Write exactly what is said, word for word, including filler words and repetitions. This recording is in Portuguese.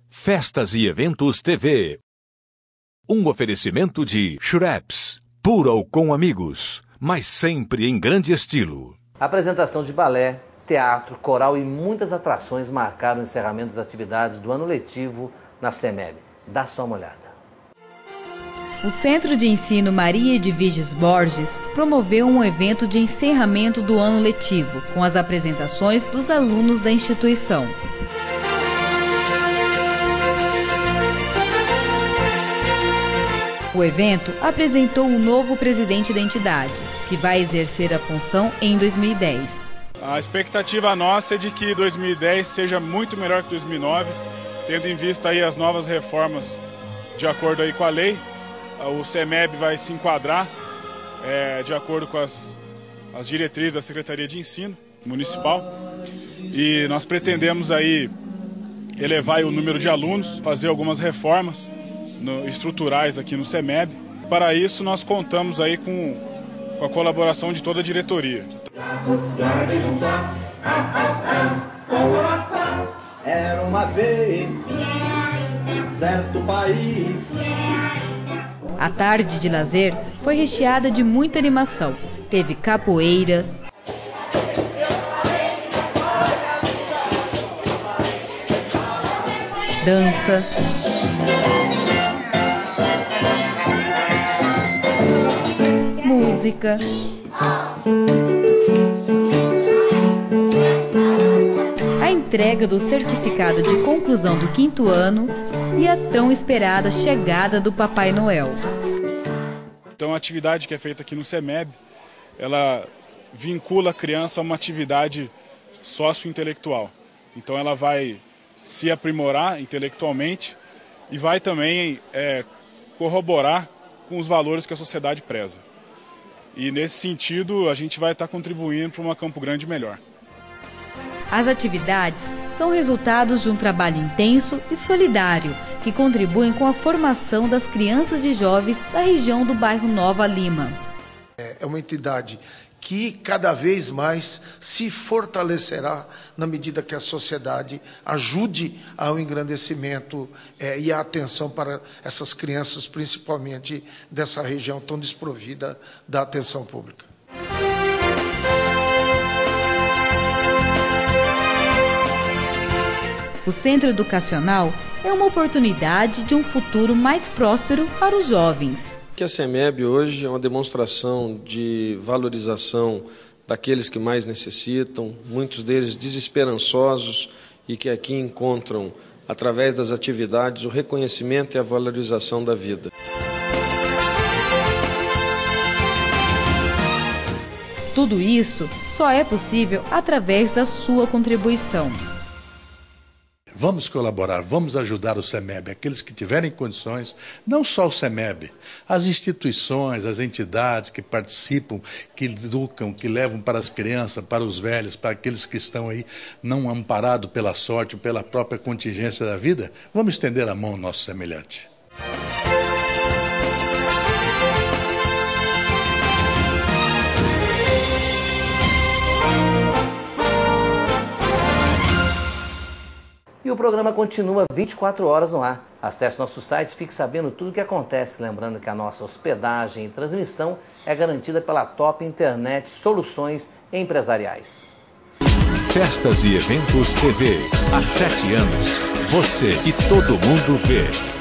Festas e Eventos T V. Um oferecimento de Schweppes, puro com amigos, mas sempre em grande estilo. Apresentação de balé, teatro, coral e muitas atrações marcaram o encerramento das atividades do ano letivo na CEMEB. Dá só uma olhada. O Centro de Ensino Maria Edviges Borges promoveu um evento de encerramento do ano letivo, com as apresentações dos alunos da instituição. O evento apresentou o novo presidente da entidade, que vai exercer a função em dois mil e dez. A expectativa nossa é de que dois mil e dez seja muito melhor que dois mil e nove, tendo em vista aí as novas reformas de acordo aí com a lei. O CEMEB vai se enquadrar é, de acordo com as, as diretrizes da Secretaria de Ensino Municipal, e nós pretendemos aí elevar o número de alunos, fazer algumas reformas no, estruturais aqui no CEMEB. Para isso nós contamos aí com, com a colaboração de toda a diretoria. Era uma vez certo país. A tarde de lazer foi recheada de muita animação. Teve capoeira, dança, música, a entrega do certificado de conclusão do quinto ano e a tão esperada chegada do Papai Noel. Então a atividade que é feita aqui no CEMEB, ela vincula a criança a uma atividade sociointelectual. Então ela vai se aprimorar intelectualmente e vai também é, corroborar com os valores que a sociedade preza. E nesse sentido a gente vai estar contribuindo para uma Campo Grande melhor. As atividades são resultados de um trabalho intenso e solidário que contribuem com a formação das crianças e jovens da região do bairro Nova Lima. É uma entidade que cada vez mais se fortalecerá na medida que a sociedade ajude ao engrandecimento é, e à atenção para essas crianças, principalmente dessa região tão desprovida da atenção pública. O Centro Educacional é uma oportunidade de um futuro mais próspero para os jovens. Que a CEMEB hoje é uma demonstração de valorização daqueles que mais necessitam, muitos deles desesperançosos e que aqui encontram, através das atividades, o reconhecimento e a valorização da vida. Tudo isso só é possível através da sua contribuição. Vamos colaborar, vamos ajudar o CEMEB, aqueles que tiverem condições, não só o CEMEB, as instituições, as entidades que participam, que educam, que levam para as crianças, para os velhos, para aqueles que estão aí não amparados pela sorte, pela própria contingência da vida. Vamos estender a mão ao nosso semelhante. E o programa continua vinte e quatro horas no ar. Acesse nosso site e fique sabendo tudo o que acontece. Lembrando que a nossa hospedagem e transmissão é garantida pela Top Internet Soluções Empresariais. Festas e Eventos T V. Há sete anos, você e todo mundo vê.